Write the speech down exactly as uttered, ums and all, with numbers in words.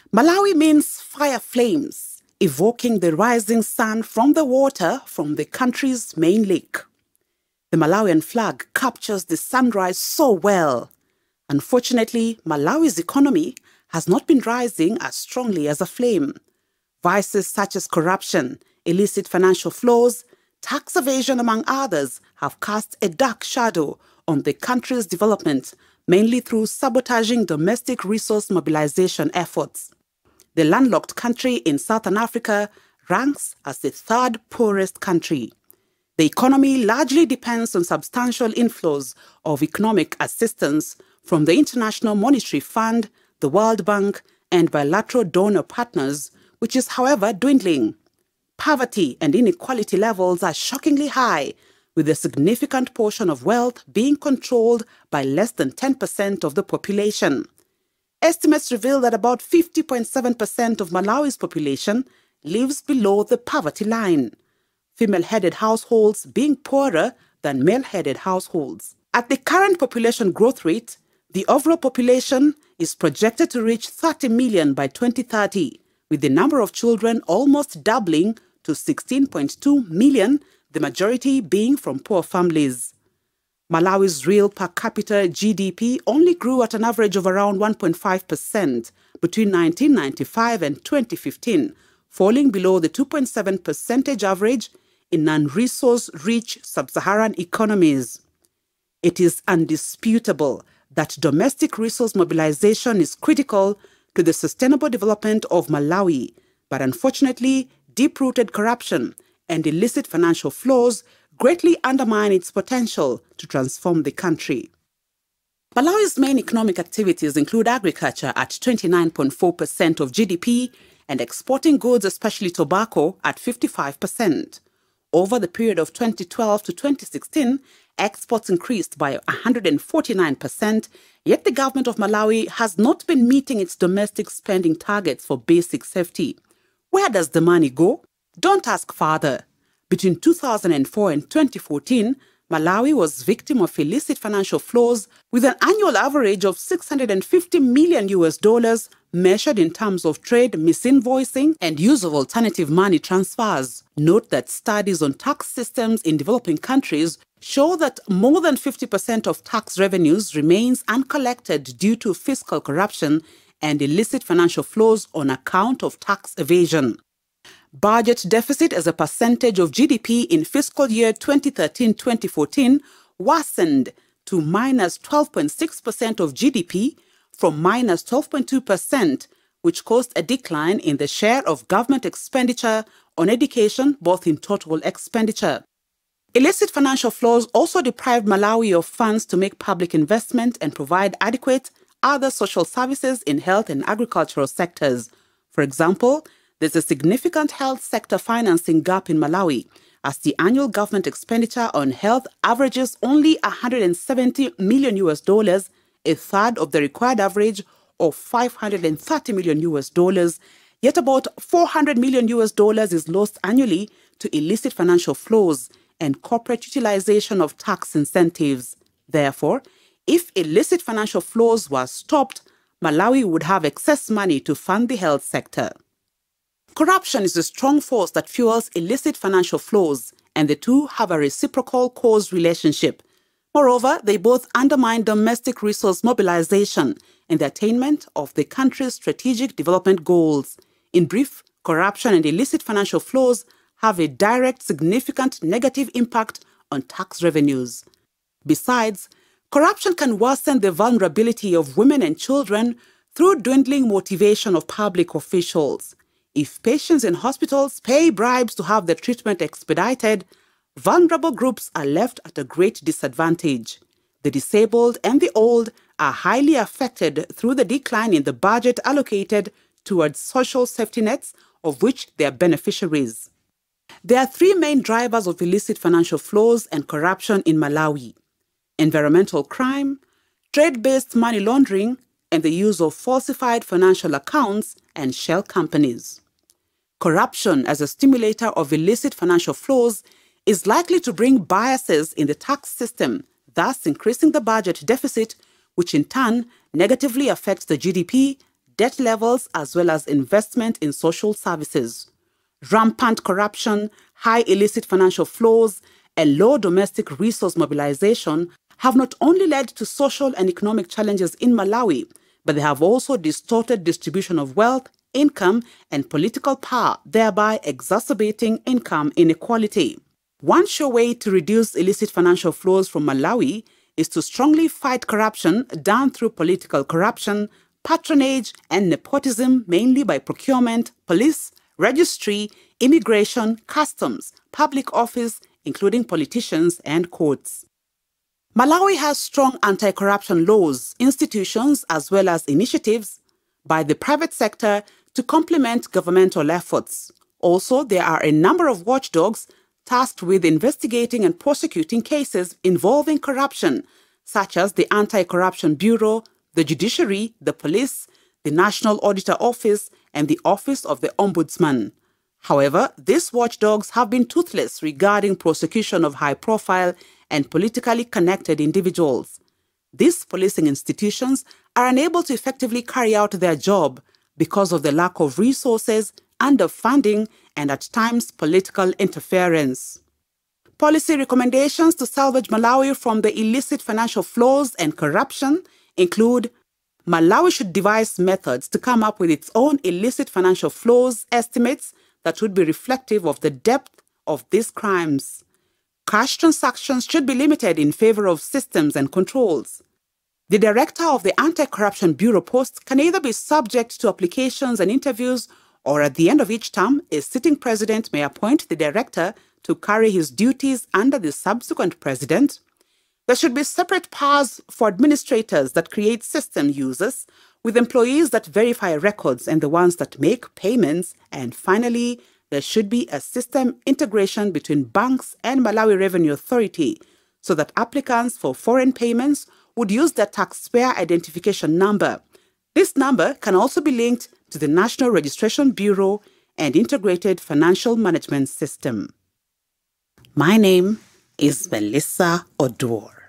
Malawi means fire flames, evoking the rising sun from the water from the country's main lake. The Malawian flag captures the sunrise so well. Unfortunately, Malawi's economy has not been rising as strongly as a flame. Vices such as corruption, illicit financial flows, tax evasion, among others, have cast a dark shadow on the country's development, mainly through sabotaging domestic resource mobilization efforts. The landlocked country in Southern Africa ranks as the third poorest country. The economy largely depends on substantial inflows of economic assistance from the International Monetary Fund, the World Bank, and bilateral donor partners, which is, however, dwindling. Poverty and inequality levels are shockingly high, with a significant portion of wealth being controlled by less than ten percent of the population. Estimates reveal that about fifty point seven percent of Malawi's population lives below the poverty line, female-headed households being poorer than male-headed households. At the current population growth rate, the overall population is projected to reach thirty million by twenty thirty, with the number of children almost doubling to sixteen point two million, the majority being from poor families. Malawi's real per capita G D P only grew at an average of around one point five percent between nineteen ninety-five and twenty fifteen, falling below the two point seven percentage average in non-resource-rich sub-Saharan economies. It is undisputable that domestic resource mobilization is critical to the sustainable development of Malawi, but unfortunately, deep-rooted corruption and illicit financial flows greatly undermine its potential to transform the country. Malawi's main economic activities include agriculture at twenty-nine point four percent of G D P and exporting goods, especially tobacco, at fifty-five percent. Over the period of twenty twelve to twenty sixteen, exports increased by one hundred forty-nine percent, yet the government of Malawi has not been meeting its domestic spending targets for basic safety. Where does the money go? Don't ask further. Between two thousand four and twenty fourteen, Malawi was victim of illicit financial flows with an annual average of six hundred fifty million U S dollars measured in terms of trade, misinvoicing, and use of alternative money transfers. Note that studies on tax systems in developing countries show that more than fifty percent of tax revenues remains uncollected due to fiscal corruption and illicit financial flows on account of tax evasion. Budget deficit as a percentage of G D P in fiscal year twenty thirteen to twenty fourteen worsened to minus twelve point six percent of G D P from minus twelve point two percent, which caused a decline in the share of government expenditure on education, both in total expenditure. Illicit financial flows also deprived Malawi of funds to make public investment and provide adequate other social services in health and agricultural sectors. For example, there's a significant health sector financing gap in Malawi, as the annual government expenditure on health averages only one hundred seventy million U S dollars, a third of the required average of five hundred thirty million U S dollars, yet about four hundred million U S dollars is lost annually to illicit financial flows and corporate utilization of tax incentives. Therefore, if illicit financial flows were stopped, Malawi would have excess money to fund the health sector. Corruption is a strong force that fuels illicit financial flows, and the two have a reciprocal cause relationship. Moreover, they both undermine domestic resource mobilization and the attainment of the country's strategic development goals. In brief, corruption and illicit financial flows have a direct, significant negative impact on tax revenues. Besides, corruption can worsen the vulnerability of women and children through dwindling motivation of public officials. If patients in hospitals pay bribes to have their treatment expedited, vulnerable groups are left at a great disadvantage. The disabled and the old are highly affected through the decline in the budget allocated towards social safety nets, of which they are beneficiaries. There are three main drivers of illicit financial flows and corruption in Malawi: environmental crime, trade-based money laundering, and the use of falsified financial accounts and shell companies. Corruption as a stimulator of illicit financial flows is likely to bring biases in the tax system, thus increasing the budget deficit, which in turn negatively affects the G D P, debt levels, as well as investment in social services. Rampant corruption, high illicit financial flows, and low domestic resource mobilization have not only led to social and economic challenges in Malawi, but they have also distorted distribution of wealth, income, and political power, thereby exacerbating income inequality. One sure way to reduce illicit financial flows from Malawi is to strongly fight corruption done through political corruption, patronage, and nepotism, mainly by procurement, police, registry, immigration, customs, public office, including politicians and courts. Malawi has strong anti-corruption laws, institutions, as well as initiatives by the private sector to complement governmental efforts. Also, there are a number of watchdogs tasked with investigating and prosecuting cases involving corruption, such as the Anti-Corruption Bureau, the Judiciary, the Police, the National Auditor Office, and the Office of the Ombudsman. However, these watchdogs have been toothless regarding prosecution of high-profile and politically connected individuals. These policing institutions are unable to effectively carry out their job because of the lack of resources, underfunding, and at times political interference. Policy recommendations to salvage Malawi from the illicit financial flows and corruption include: Malawi should devise methods to come up with its own illicit financial flows estimates that would be reflective of the depth of these crimes. Cash transactions should be limited in favor of systems and controls. The director of the Anti-Corruption Bureau post can either be subject to applications and interviews, or at the end of each term, a sitting president may appoint the director to carry his duties under the subsequent president. There should be separate powers for administrators that create system users, with employees that verify records and the ones that make payments. And finally, there should be a system integration between banks and Malawi Revenue Authority so that applicants for foreign payments would use their taxpayer identification number. This number can also be linked to the National Registration Bureau and Integrated Financial Management System. My name is Melissa Odor.